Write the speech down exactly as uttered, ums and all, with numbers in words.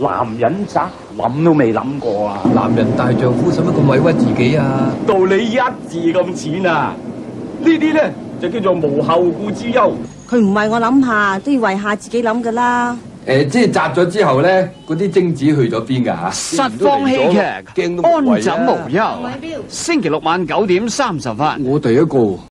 男人渣諗都未諗過啊！ 男人大丈夫使乜咁委屈自己啊？ 道理一字咁淺啊！呢啲咧就叫做無後顧之憂。 佢唔為我諗下，都要為下自己諗噶啦。 誒，即係摘咗之後咧，嗰啲精子去咗邊噶吓？ 實況戲劇，安枕無憂。星期六晚九點三十分。 我第一個。